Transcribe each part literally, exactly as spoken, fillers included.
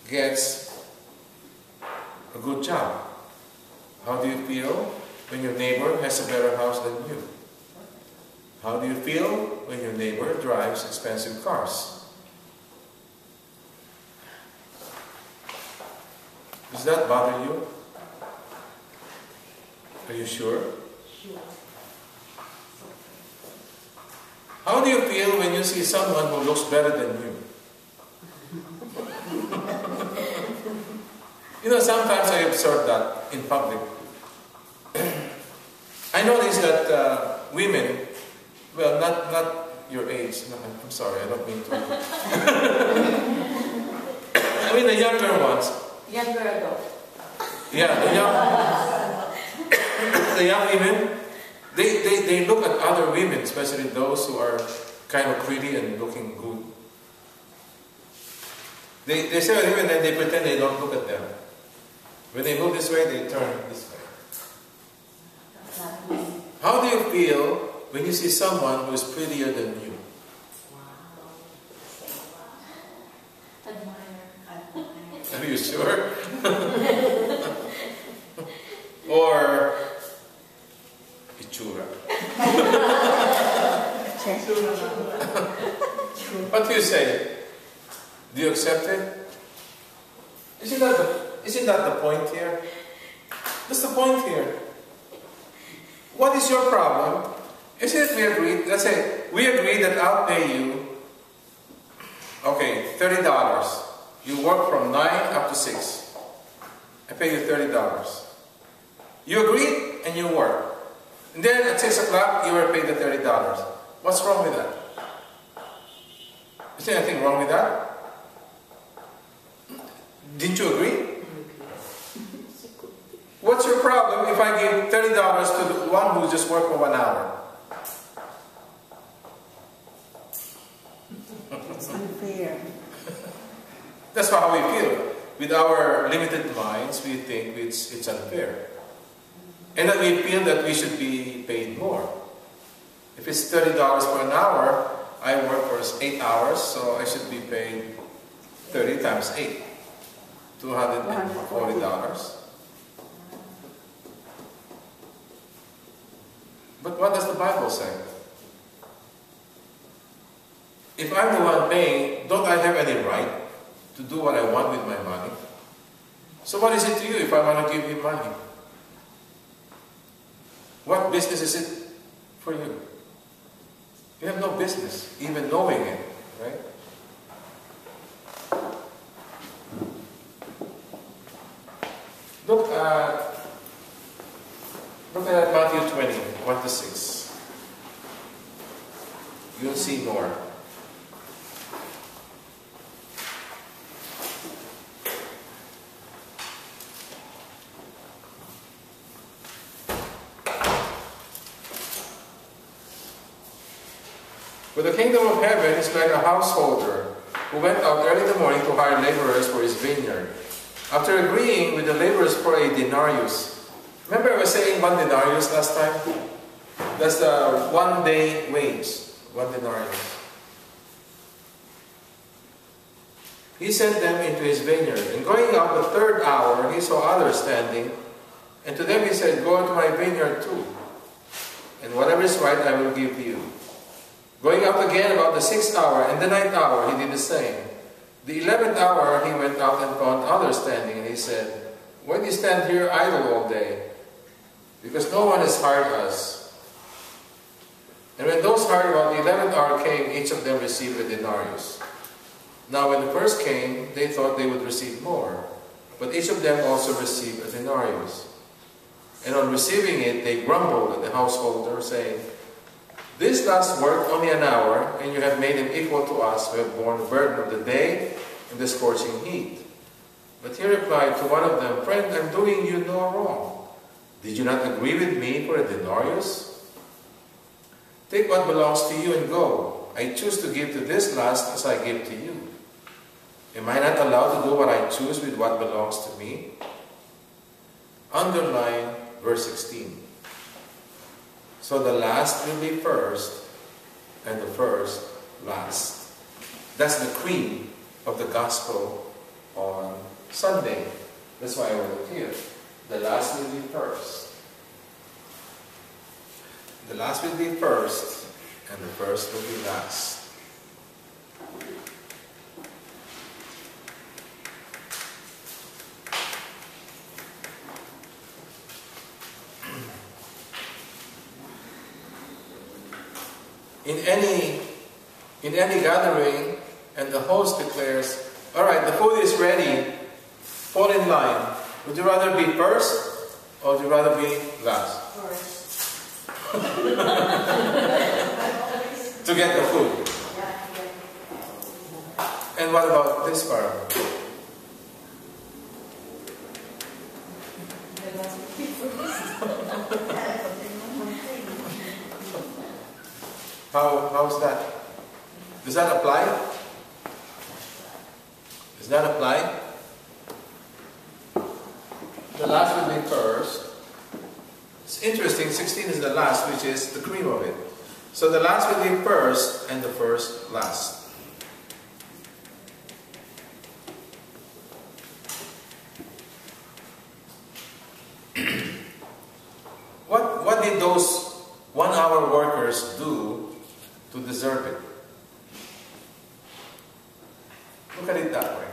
gets a good job? How do you feel when your neighbor has a better house than you? How do you feel when your neighbor drives expensive cars? Does that bother you? Are you sure? Sure. How do you feel when you see someone who looks better than you? You know, sometimes I observe that in public. I notice that uh, women, well, not, not your age, no, I'm sorry, I don't mean to. I mean the younger ones. Younger adult. Yeah, the young, the young women, they, they, they look at other women, especially those who are kind of pretty and looking good. They, they say at women and they pretend they don't look at them. When they move this way, they turn this way. How do you feel when you see someone who is prettier than you? Admire. Are you sure? Or Ichura? What do you say? Do you accept it? Isn't that the, isn't that the point here? What's the point here? What is your problem? Isn't it we agreed? Let's say we agreed that I'll pay you, okay, thirty dollars. You work from nine up to six. I pay you thirty dollars. You agreed and you work. And then at six o'clock you were paid the thirty dollars. What's wrong with that? Is there anything wrong with that? Didn't you agree? What's your problem if I give thirty dollars to the one who just worked for one hour? It's unfair. That's how we feel. With our limited minds, we think it's, it's unfair. And that we feel that we should be paid more. If it's thirty dollars for an hour, I work for eight hours, so I should be paid thirty times eight. two hundred forty dollars. But what does the Bible say? If I'm the one paying, don't I have any right to do what I want with my money? So what is it to you if I want to give you money? What business is it for you? You have no business even knowing it, right? Look at, look at Matthew twenty, one to six. You'll see more. For the kingdom of heaven is like a householder who went out early in the morning to hire laborers for his vineyard. After agreeing with the laborers for a denarius. Remember I was saying one denarius last time? That's the one day wage. One denarius. He sent them into his vineyard. And going out the third hour, he saw others standing. And to them he said, go into my vineyard too. And whatever is right I will give you. Going out again about the sixth hour and the ninth hour, he did the same. The eleventh hour, he went out and found others standing, and he said, why do you stand here idle all day? Because no one has hired us. And when those hired about the eleventh hour came, each of them received a denarius. Now when the first came, they thought they would receive more. But each of them also received a denarius. And on receiving it, they grumbled at the householder, saying, this last worked only an hour, and you have made him equal to us who have borne the burden of the day and the scorching heat. But he replied to one of them, friend, I'm doing you no wrong. Did you not agree with me for a denarius? Take what belongs to you and go. I choose to give to this last as I give to you. Am I not allowed to do what I choose with what belongs to me? Underline verse sixteen. So the last will be first, and the first last. That's the cream of the gospel on Sunday. That's why I wrote it here. The last will be first. The last will be first, and the first will be last. In any, in any gathering, and the host declares, all right, the food is ready, fall in line. Would you rather be first, or would you rather be last? First. To get the food. And what about this parable? How, how's that? Does that apply? Does that apply? The last will be first. It's interesting, sixteen is the last, which is the cream of it. So the last will be first, and the first last. What, what did those one-hour workers do to deserve it? Look at it that way.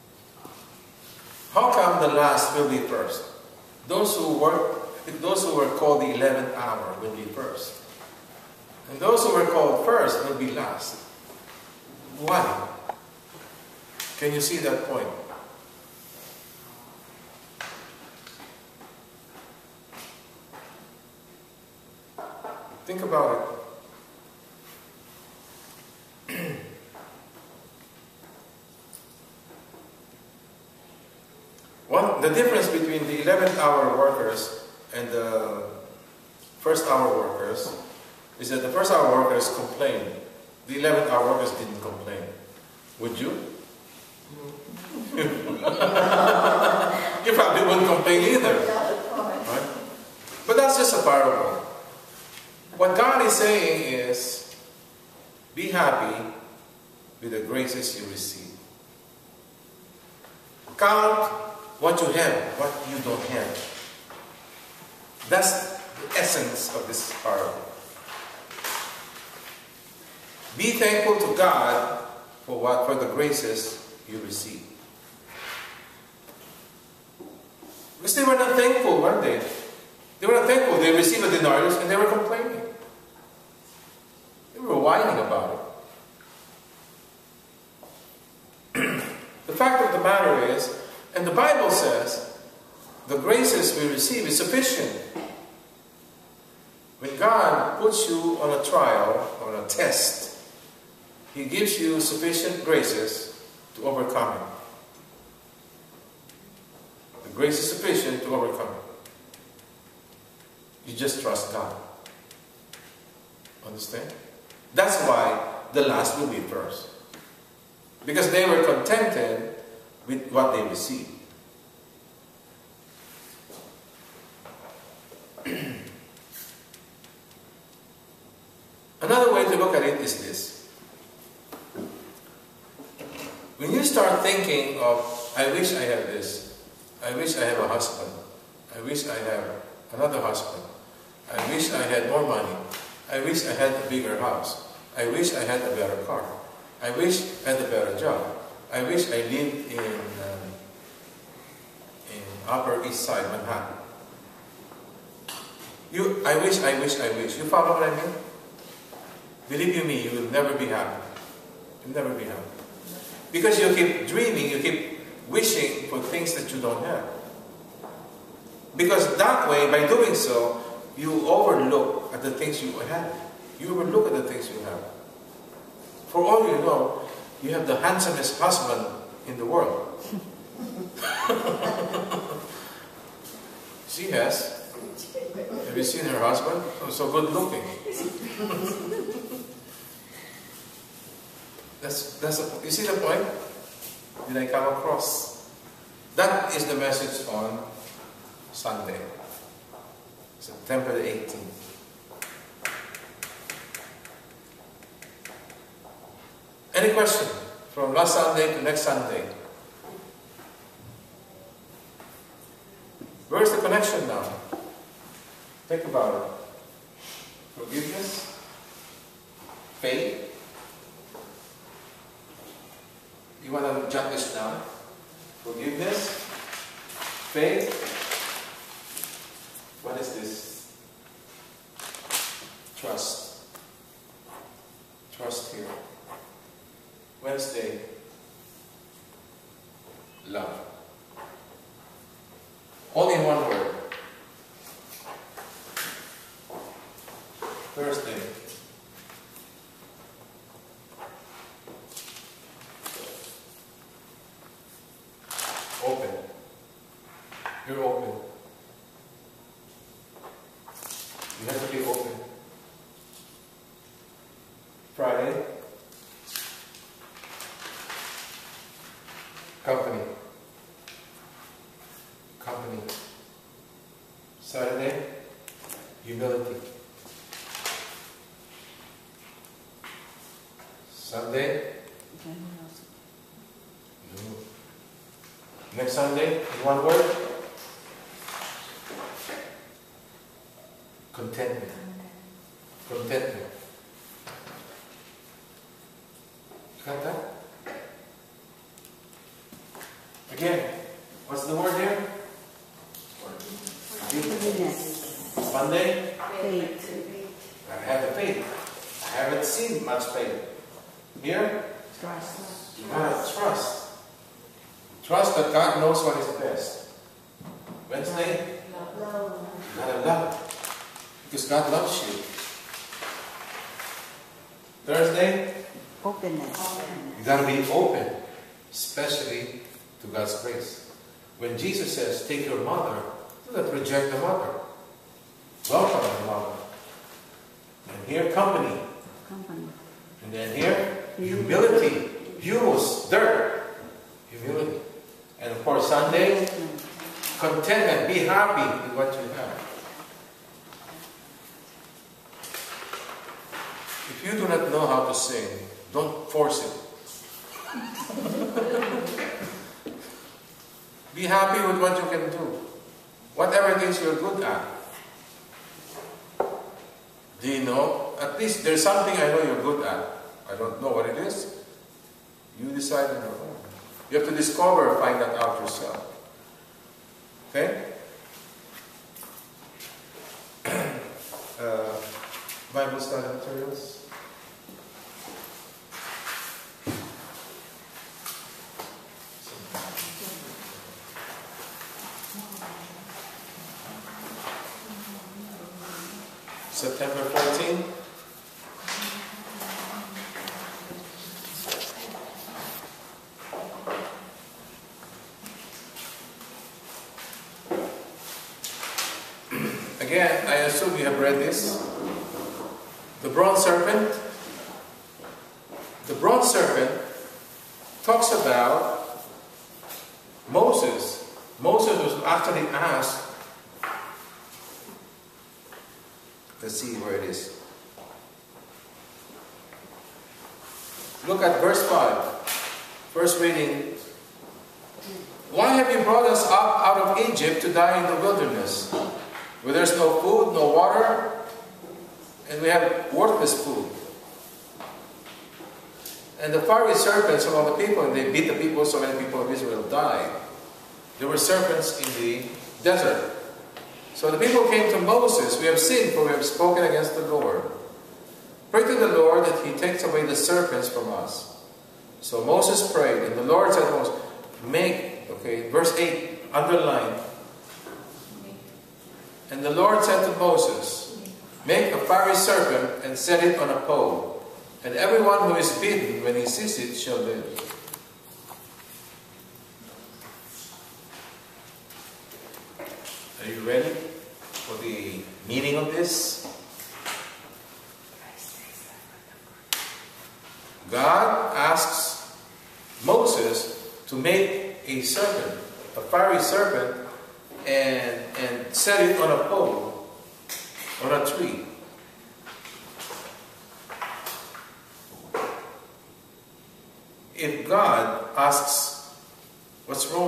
How come the last will be first? Those who work, those who were called the eleventh hour will be first. And those who were called first will be last. Why? Can you see that point? Think about it. One, the difference between the eleventh hour workers and the first hour workers is that the first hour workers complained. The eleventh hour workers didn't complain. Would you? You probably wouldn't complain either. Right? But that's just a parable. What God is saying is, be happy with the graces you receive. Count what you have, what you don't have. That's the essence of this parable. Be thankful to God for what, for the graces you receive. Because they were not thankful, weren't they? They were not thankful. They received a denarius and they were complaining. They were whining about it. The fact of the matter is, and the Bible says, the graces we receive is sufficient. When God puts you on a trial, on a test, He gives you sufficient graces to overcome it. The grace is sufficient to overcome it. You just trust God. Understand? That's why the last will be first. Because they were contented with what they received. Another way to look at it is this. When you start thinking of, I wish I had this, I wish I have a husband, I wish I have another husband, I wish I had more money, I wish I had a bigger house, I wish I had a better car, I wish I had a better job, I wish I lived in, um, in Upper East Side, Manhattan. You, I wish, I wish, I wish. You follow what I mean? Believe you me, you will never be happy. You'll never be happy. Because you keep dreaming, you keep wishing for things that you don't have. Because that way, by doing so, you overlook at the things you have. You overlook at the things you have. For all you know, you have the handsomest husband in the world. She has. Have you seen her husband? Oh, so good looking. That's, that's a, you see the point? Did I come across? That is the message on Sunday, September the eighteenth. Any question from last Sunday to next Sunday? connection now. Think about it. Forgiveness, faith. You want to jot this down? Forgiveness, faith. What is this? Trust. Trust here. Wednesday, love. All in one word. Thursday, open. You're open. You have to be open. Friday, company. Company. Saturday, humility. Sunday? No. Next Sunday, in one word? Contentment. Contentment. Got that? Again, what's the word here? Forgiveness. Monday? Faith. I have the faith. I haven't seen much faith. Here? Trust. You gotta trust. Trust that God knows what is best. Wednesday? Love. You gotta love. Because God loves you. Thursday? Openness. You gotta be open. Especially to God's grace. When Jesus says, take your mother, do not reject the mother. Welcome the mother. And here, company. Company. And then here, humility. Humus, dirt. Humility. And of course, Sunday, contentment. Be happy with what you have. If you do not know how to sing, don't force it. Be happy with what you can do. Whatever it is you're good at. Do you know? At least there's something I know you're good at. I don't know what it is. You decide on your own. You have to discover, find that out yourself. Okay? uh, Bible study materials. September fourteenth. Again, I assume you have read this. The bronze serpent. The bronze serpent talks about Moses. Moses was actually asked. Let's see where it is. Look at verse five. First reading. Why have you brought us up out of Egypt to die in the wilderness, where there's no food, no water, and we have worthless food? And the fiery serpents among the people, and they beat the people, so many people of Israel died. There were serpents in the desert. So the people came to Moses, we have sinned, for we have spoken against the Lord. Pray to the Lord that he takes away the serpents from us. So Moses prayed, and the Lord said to Moses, make, okay, verse eight, underline. And the Lord said to Moses, make a fiery serpent and set it on a pole, and everyone who is bitten when he sees it shall live. Are you ready for the meaning of this? God asks Moses to make a serpent, a fiery serpent, and, and set it on a pole, on a tree. If God asks, what's wrong?